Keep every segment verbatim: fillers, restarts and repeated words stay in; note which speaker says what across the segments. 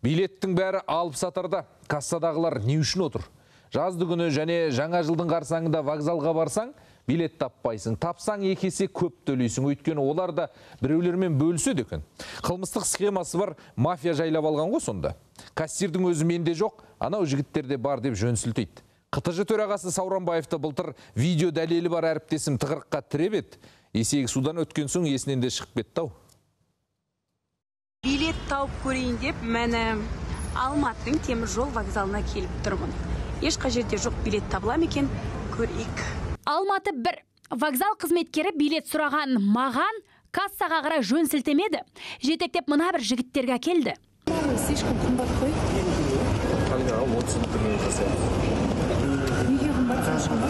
Speaker 1: Билеттің бәрі алып сатарда, кассадағылар не үшін отыр? Жазды күні және жаңа жылдың қарсаңында вокзалға барсаң, билет таппайсың. Тапсаң екі есе көп төлейсің. Өйткені олар да біреулермен бөліседі екен. Қылмыстық схемасы бар мафия жайлап алған ғой сонда. Кассирдің өзі менде жоқ, анау жігіттерде бар деп жөн сілтейді. КТЖ төрағасы Сауранбаевты былтыр видео дәлелі бар әріптесім тығырыққа тіреп еді. Есегі судан өткен соң есінен де шығып кетті ау.
Speaker 2: Билет тауып көрейін деп, мәні Алматының темір жол вокзалына келіп тұрмын. Ешқай жерде жоқ билет табыла ма екен, көрейік.
Speaker 3: Алматы бір. Вокзал қызметкері билет сұраған маған кассаға қарай жөн сілтемеді. Жетектеп мына бір жігіттерге келді.
Speaker 2: Слишком қымбат қой. Неге қымбат соншама?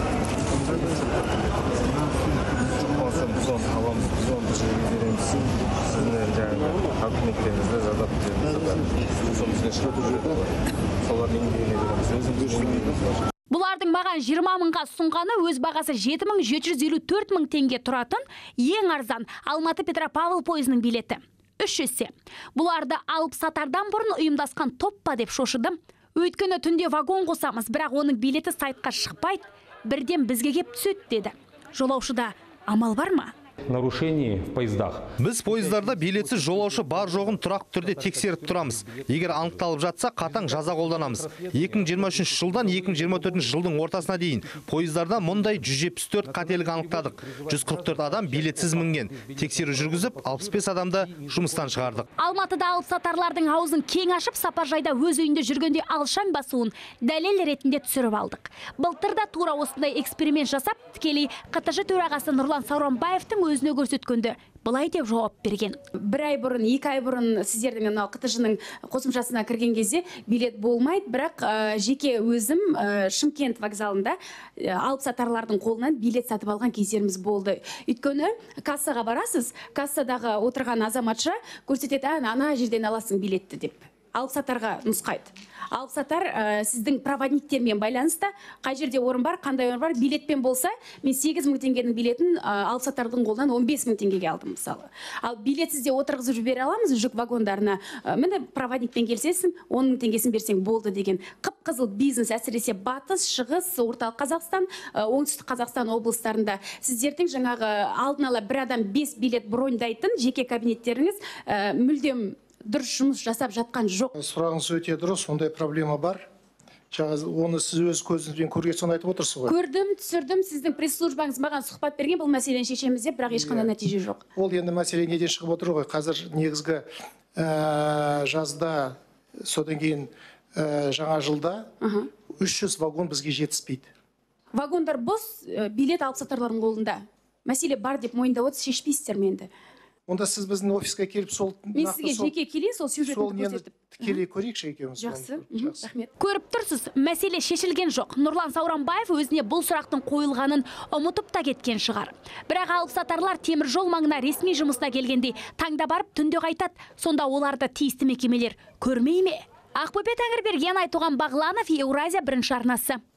Speaker 3: Бұлардың маған жиырма мыңға сұнғаны өз бағасы жеті мың жеті жүз елу төрт мың теңге тұратын ең арзан Алматы Петропавл пойызының билеті. Үш есе. Бұларды алып сатардан бұрын ұйымдасқан топпа деп шошыдым. Өйткені түнде вагон қосамыз, бірақ оның билеті сайтқа шықпайды, бірден бізге кеп түседі деді. Жолаушыда амал бар ма?
Speaker 4: Нарушений в поездах.
Speaker 5: Біз поездарда билетсіз жолаушы бар жоғын тұрақты түрде тексеріп тұрамыз. Егер анықталып жатса, қатаң жаза қолданамыз. екі мың жиырма үшінші жылдан екі мың жиырма төртінші жылдың ортасына дейін поездарда мұндай жүз жетпіс төрт қателік анықтадық. жүз қырық төрт адам билетсіз мінген. Тексеру жүргізіп, алпыс бес адамды жұмыстан шығардық.
Speaker 3: Алматыда алып сатарлардың аузын кең ашып, сапаржайда өз үйінде жүргенде алшаң басуын дәлел ретінде түсіріп алдық. Былтырда тура осындай эксперимент жасап, тікелей КТЖ төрағасы Нұрлан Сауранбаевтың өзіне көрсеткенді былай деп жауап берген.
Speaker 2: Бір ай бұрын, екі ай бұрын сіздердің КТЖ-ның қосымшасына кірген кезде билет болмайды, бірақ жеке өзім Шымкент вокзалында алып сатарлардың қолынан билет сатып алған кездеріміз болды. Өйткені кассаға барасыз, кассадағы отырған азаматша көрсетеді, ана жерден аласың билетті деп. Алып сатарға нұсқайды. Алып сатар сіздің проводниктермен байланыста, қай жерде орын бар, қандай орын бар, билетпен болса, мен сегіз мың теңгенің билетін алып сатардың қолынан он бес мың теңгеге алдым мысалы. Ал билетсізде отырғызып жібере аламыз жүк вагондарына. Міне проводникпен келсесің, он мың теңгесін берсең болды деген. Қып-қызыл бизнес әсіресе батыс, шығыс, орталық Қазақстан, оңтүстік Қазақстан облыстарында сіздердің жаңағы алдын ала бір адам бес билет броньдайтын жеке кабинеттеріңіз мүлдем дұрыс жұмыс жасап жатқан жоқ.
Speaker 6: Сұрағыңыз өте дұрыс, ондай проблема бар. Оны сіз өз көзіңізбен көрген соң айтып отырсыз ғой.
Speaker 2: Көрдім, түсірдім, сіздің пресс-службаңыз маған сұхбат берген, бұл мәселені шешеміз деп, бірақ ешқандай нәтиже жоқ.
Speaker 6: Ол енді мәселе неден шығып отыр ғой. Қазір негізгі жазда, содан кейін жаңа жылда үш жүз вагон бізге жетіспейді.
Speaker 2: Вагондар бос, билет алып сатарлардың қолында. Мәселе бар деп мойындап отырсыз, шешпейсіздер менді.
Speaker 6: Онда сіз біздің офиске келіп сол...
Speaker 2: Мен сізге жеке келейін, сол сюжетін көрсетіп.
Speaker 6: Тікелей көрейікші екеуміз.
Speaker 2: Жақсы, рахмет.
Speaker 3: Көріп тұрсыз, мәселе шешілген жоқ. Нұрлан Сауранбаев өзіне бұл сұрақтың қойылғанын ұмытып та кеткен шығар. Бірақ алып сатарлар темір жол маңына ресми жұмысына келгенде таңда барып түнде қайтады. Сонда оларды тиісті мекемелер көрмей ме? Ақбөпе Тәңірберген, Айтуған Бағланов, Еуразия бірінші арнасы.